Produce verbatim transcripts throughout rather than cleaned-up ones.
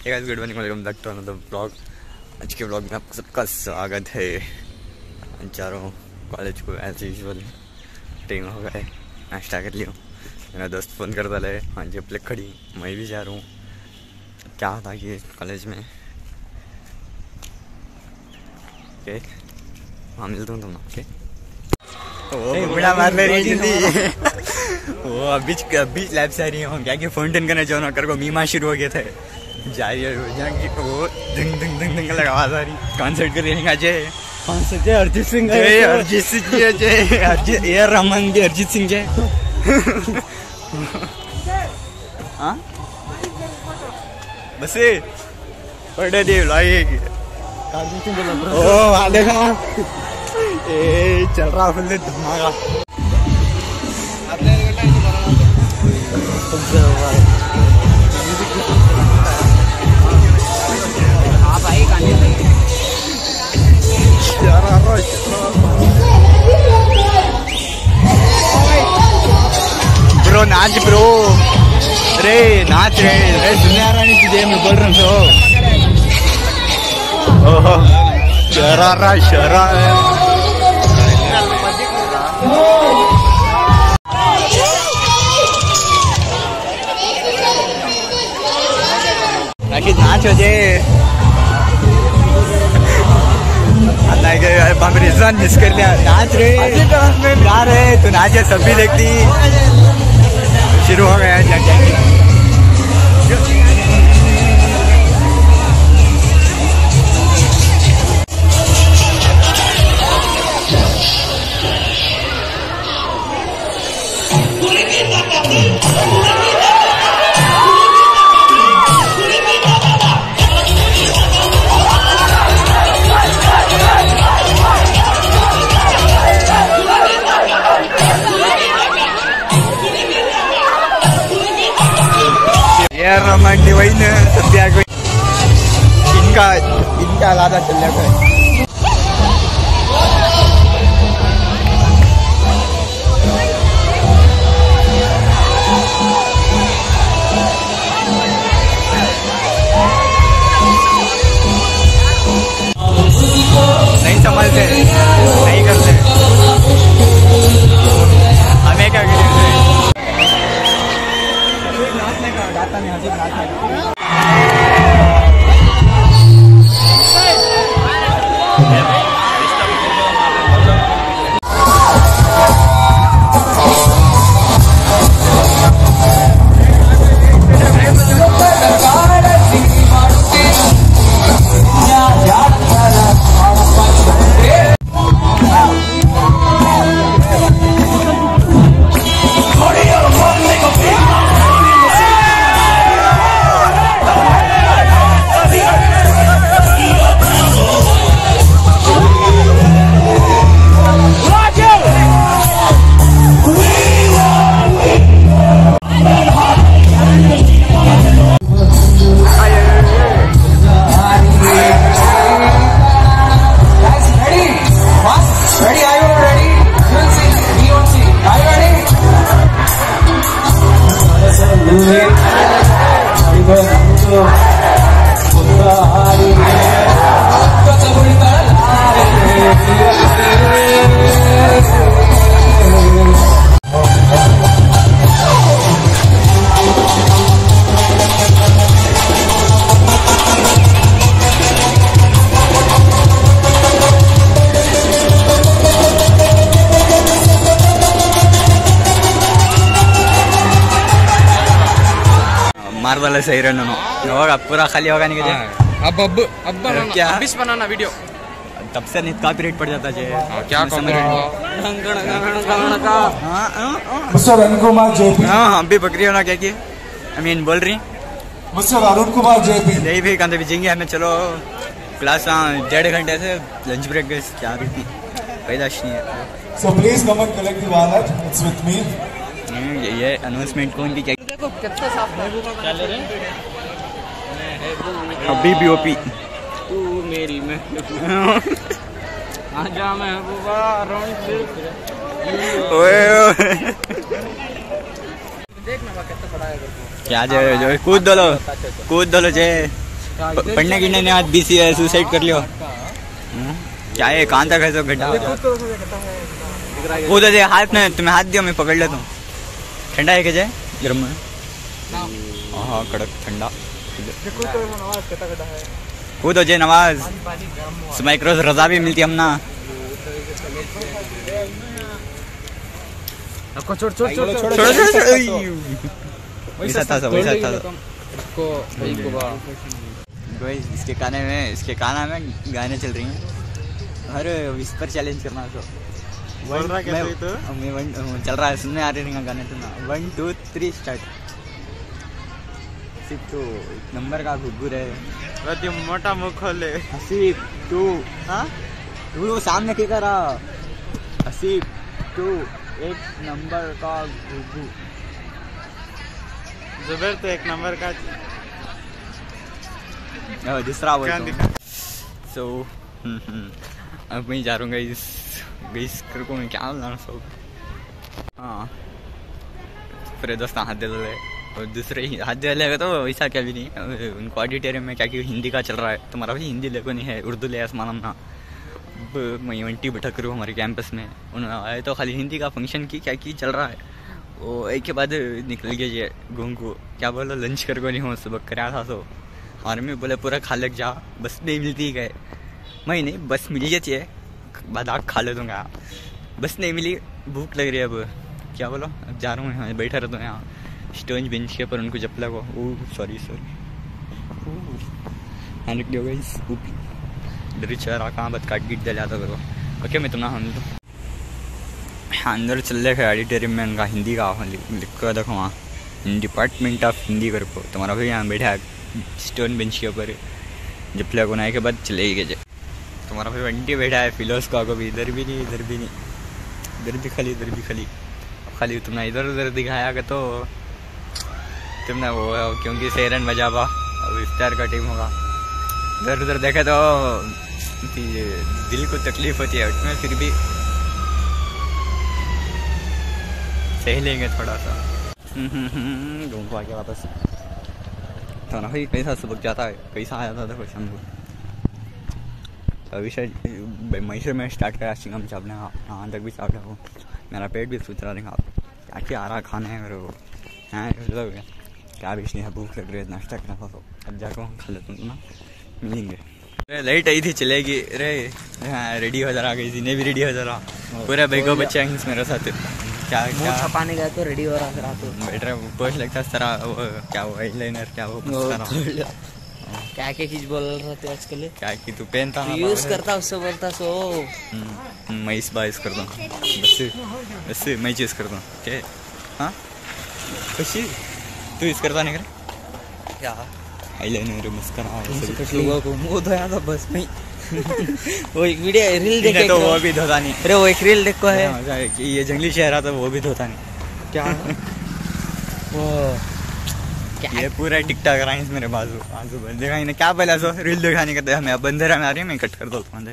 Hey guys, good morning, welcome back to another blog. आज के blog में आपका सबका स्वागत है। चारों कॉलेज को एज यूजुअल टाइम हो गया है, नाश्ता कर लियो। मेरा दोस्त फ़ोन करता रहे, हाँ जी प्लेक खड़ी, मैं भी जा रहा हूँ। क्या था कि कॉलेज में ओके हाँ मिलता हूँ तुम ओके। ओ बड़ा मार ले रही जल्दी वो अभी अभी लैब से आ रही है क्या कि फाउंटेन करने जाओ ना कर को मीमा शुरू हो गए थे जा रही है वो धंग धंग धंग धंग लगा आवाज आ रही। कॉन्सर्ट कर रही है जय कॉन्सर्ट जय अरिजीत सिंह जय अरिजीत सिंह जय जय अरिजीत ए आर रहमान जय अरिजीत सिंह जय। हाँ बस बर्थडे दे लाइक ओ वहाँ देखा ए चल रहा फुल धमाका। ब्रो नाच ब्रो रे नाच रे रे दुनिया रानी तुझे मैं बोल रहा हूँ। ओहो शरारा शरा राकेश नाच हो जे रिजवान मिस कर लिया। नाच रे जा रहे तू नाच सभी देखती शुरू हो गया जग यार रोमांटिक वही ना सत्या को इनका इनका आलादा चल जाता है। नहीं समझते नहीं करते हमें क्या करें गाता नहीं हंसी नाचने मार वाला सही रहना होगा पूरा खाली होगा नहीं क्या अब अब अब बनाना क्या अभी बनाना वीडियो तब से नहीं कॉपीराइट पड़ जाता है क्या कॉपीराइट। हाँ हम भी बकरी होना क्या की आई मीन बोल रही मिस्टर अरुण कुमार जेपी नहीं भी कहते भेजेंगे हमें चलो क्लास डेढ़ घंटे से लंच ब्रेक गए क्या रुकी पैदाश नहीं है। So please come and collect the wallet it's with me. ये अनाउंसमेंट कौन की क्या देखो कितना साफ क्या ले रहे हैं अभी भी ओपी तू मेरी महबूबा आजा महबूबा ओए देखना कितना बड़ा है क्या जो कूद दो लो कूद दो लो जे पढ़ने गिरने ने आज बीसी सुसाइड कर लियो। क्या है कहाँ तक है तो गड्ढा वो तो दे हाथ में तुम्हें हाथ दियो मैं पकड़ लेता हूँ। ठंडा है क्या जाए गर्म में? हाँ कड़क ठंडा। वो तो जे नवाज माइक्रोस रजा भी मिलती हम ना। छोड़ छोड़ छोड़ छोड़ वैसा था सब वैसा था। को भाई को बा गाइस इसके गाने में इसके गाना में गाने चल रही हैं। हर इस पर चैलेंज करना तो बोल रहा कैसे तो मैं वन चल रहा है सुनने आ रहे हैं गाने तो ना वन टू थ्री स्टार्ट। सिर्फ तो एक नंबर का गुग्गू है रति मोटा मुंह खोले हसीब टू हाँ तू सामने क्या कर रहा हसीब टू एक नंबर का गुग्गू जुबैर तो एक नंबर का दूसरा सो अब मैं जा रहा हूँ इस इस को मैं क्या बोलना सब हाँ फिर दोस्त हाथ दे दे और दूसरे ही हाथ दे लेगा तो वैसा क्या भी नहीं उनको ऑडिटोरियम में क्या कि हिंदी का चल रहा है तुम्हारा भी हिंदी लेको नहीं है उर्दू ले आसमान ना मैं वंटी भटक रहा हूँ हमारे कैंपस में उन्होंने आए तो खाली हिंदी का फंक्शन की क्या की चल रहा है वो एक के बाद निकल गए ये घूम को क्या बोलो लंच कर को नहीं हो सुबह कराया था तो और मैं बोले पूरा खा लग जा बस नहीं मिलती गए मैं नहीं बस मिल जाती है बाद आग खा ले दूँगा बस नहीं मिली भूख लग रही है अब क्या बोलो अब जा रहा हूँ यहाँ बैठा रहता हूँ यहाँ स्टोन बेंच के पर उनको जपला को ओह सॉरी सॉरी हाँ निकल गई डरी चेहरा कहाँ बद काट गिट दिला था करो ओके मैं तुम्हारा हम तो अंदर चल रहे ऑडिटोरियम में उनका हिंदी का लिख कर देखो वहाँ डिपार्टमेंट ऑफ हिंदी कर को तुम्हारा भाई यहाँ बैठा है स्टोन बेंच के ऊपर जब प्ले होने के बाद चले ही गए तुम्हारा भाई वंटी बैठा है फिलोस का को भी इधर भी नहीं इधर भी नहीं इधर भी खाली इधर भी खाली खाली तुमने इधर उधर दिखाया कि तो तुमने वो क्योंकि सेरन बजा पा अब इफ्तार का टाइम होगा इधर उधर देखे तो दिल को तकलीफ होती है उसमें फिर भी सह लेंगे थोड़ा सा घूम को आके वापस तो ना भाई कैसा सबक जाता है कैसा आया था देखो शाम को अभी शायद मैसूर में स्टार्ट करा चिंगम चापने का हाँ तक भी चाप रहा हूँ मेरा पेट भी सोच रहा था क्या क्या आ रहा खाने है मेरे को हाँ क्या भी नहीं है भूख लग रही है नाश्ता करना था तो अब जाकर खा लेता हूँ ना मिलेंगे लाइट आई थी चलेगी रे हाँ रेडी हो जा रहा गई ने भी रेडी हो जा रहा पूरे भाई को बच्चे आएंगे मेरे साथ क्या क्या छपाने गया तो रेडी हो रहा फिर तो बैठ रहा पोस्ट लगता है तरह क्या वो आईलाइनर क्या वो क्या क्या चीज बोल रहे थे आजकल क्या कि तू पहनता यूज करता उससे बोलता सो मैं इस बार यूज करता हूँ बस बस मैं यूज करता हूँ क्या हाँ खुशी तू यूज करता नहीं कर क्या आईलाइनर मस्करा लोगों को मुंह धोया था बस में वो एक वीडियो रील देखे तो वो भी धोता नहीं अरे वो एक रील देखो है कि ये जंगली शहर था वो भी धोता नहीं क्या वो ये पूरा टिकटॉक रहा है मेरे बाजू आजू बाजू देखा इन्हें क्या पहले सो रील दिखाने का हमें अब अंधेरा में आ रही है मैं कट कर दो जो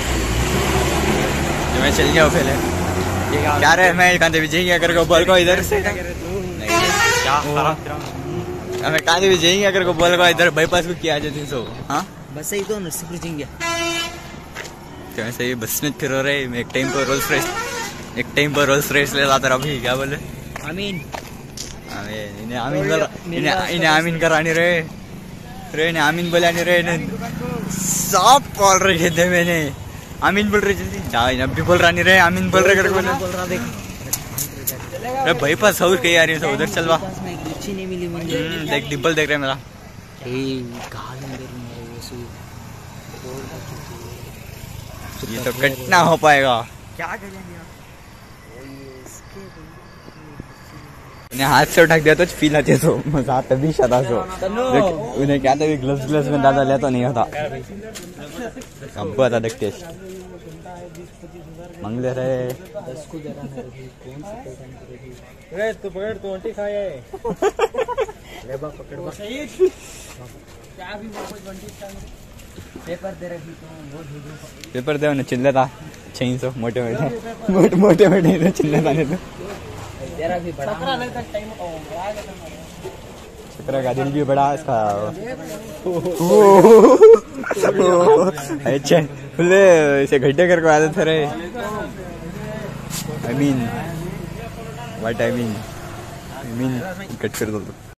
मैं चल गया पहले क्या रहे मैं कहाँ विजय क्या कर बोल को इधर से क्या हमें कहाँ विजय क्या कर बोल को इधर बाईपास को किया जाती सो हाँ बस यही तो नरसिंहपुर जिंगे क्या ऐसे ये बस में फिर रहे मैं एक टाइम पर रोल्स रॉयस एक टाइम पर रोल्स रॉयस ले जाता रहा अभी क्या बोले आमीन इन्हें आमीन कर इन्हें इन्हें आमीन कराने रहे रे इन्हें आमीन बुलाने रहे इन्हें सब बोल रहे थे मैंने आमीन बोल रहे जल्दी जा इन्हें अभी बोल रहा नहीं रहे आमीन बोल रहे करके बोल रहा देख अरे भाई पास और कहीं आ रही है उधर चलवा नहीं मिली मुझे देख डिब्बल देख रहे मेरा ये तो कट ना हो पाएगा क्या करेंगे उन्हें हाथ से उठा दिया तो फील आती है तो मजा तभी शदा सो उन्हें क्या था ग्लव्स ग्लव्स में दादा ले तो नहीं होता अब आता देख टेस्ट मंगले रहे तो पकड़ तो आंटी खाए ले बा पकड़ बा क्या भी पेपर दे रही तो वो पेपर दे उन्हें चिल्ला था छह सौ मोटे मोटे मोटे मोटे मोटे चिल्ला था नहीं तो तेरा भी बड़ा खतरा का दिल भी बड़ा इसका। अच्छा फुल इसे गड्ढे करके आदत है। I mean what I mean I mean cut कर दो।